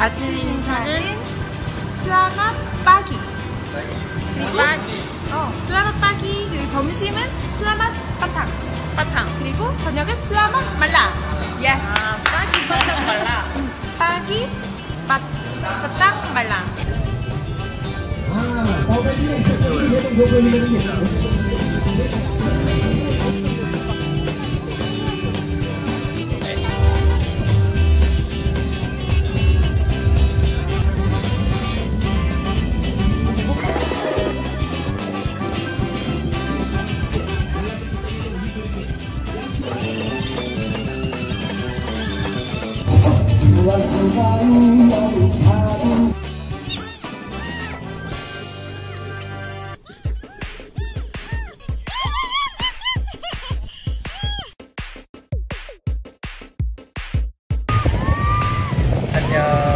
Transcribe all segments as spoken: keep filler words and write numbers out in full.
아침 인사는 슬라맛 빠기. 그리고 어, 슬라맛 빠기. 그리고 점심은 슬라맛 빠탕. 빠탕. 그리고 저녁은 슬라맛 말라. 예스. 아, 빠기 빠탕 말라. 빠기 빠, 빠탕 말라. 안녕.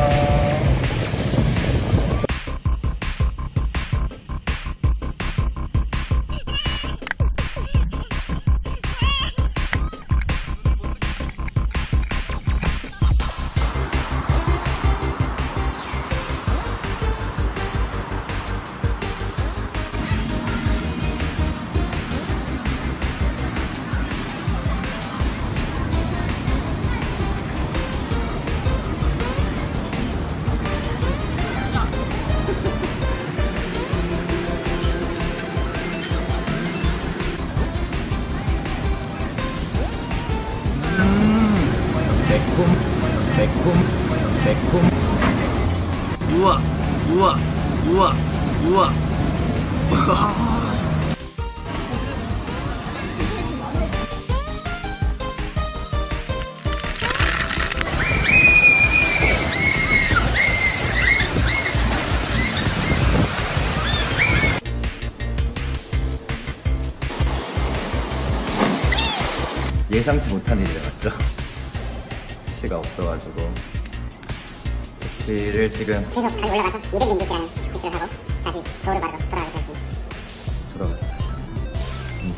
매콤, 매콤, 매콤. 우와, 우와, 우와, 우와. 예상치 못한 일이 일어났죠. 택시가 없어가지고 택시를 지금 계속 가지 올라가서 이백 링깃이라는 택시를 하고 다시 서울로 바로 돌아가게 됐습니다. 돌아갔어요. 음.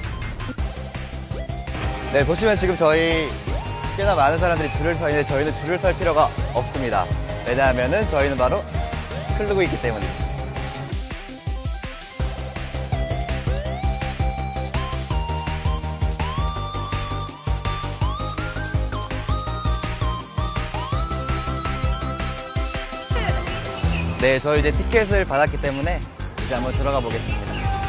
네, 보시면 지금 저희 꽤나 많은 사람들이 줄을 서 있는데 저희는 줄을 설 필요가 없습니다. 왜냐하면은 저희는 바로 흐르고 있기 때문입니다. 네, 저희 이제 티켓을 받았기 때문에 이제 한번 들어가 보겠습니다.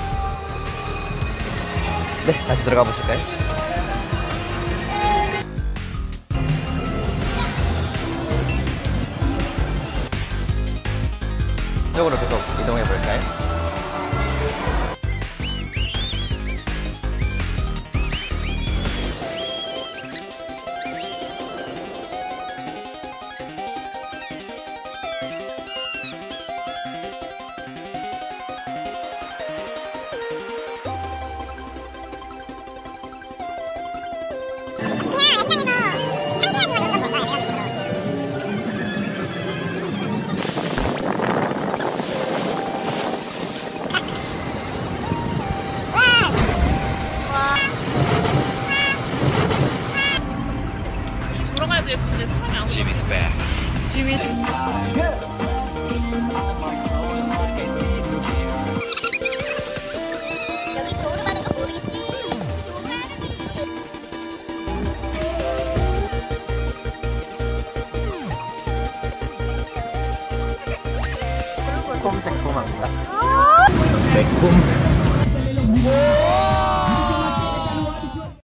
네, 다시 들어가 보실까요? 이쪽으로 계속 이동해 볼까요? Jimmy's back. Jimmy's 여기 조르마는 거 모르겠지? 새콤새콤합니다. 매콤.